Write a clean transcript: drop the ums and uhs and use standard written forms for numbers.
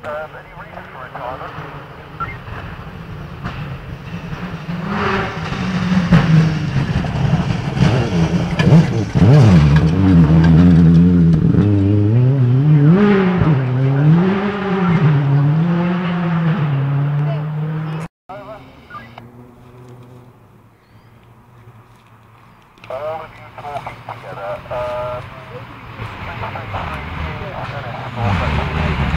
Any reason for retirement? All of you talking together. 333 and